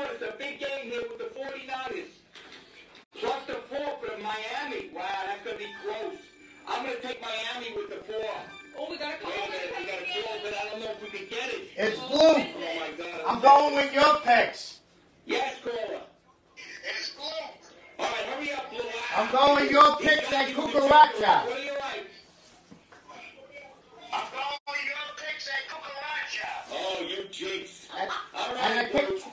It's a big game here with the 49ers. Plus the 4 for Miami. Wow, that's going to be close. I'm going to take Miami with the 4. Oh, we got a call. Wait a minute, we got a call, but I don't know if we can get it. It's Bloop. Oh, my God. I'm going with your picks. Yes, caller. It's Bloop. All right, hurry up, Bloop. I'm going with your picks at Cucaracha. What do you like? I'm going with your picks at Cucaracha. Oh, you jinx. And All I right, picked Bloop.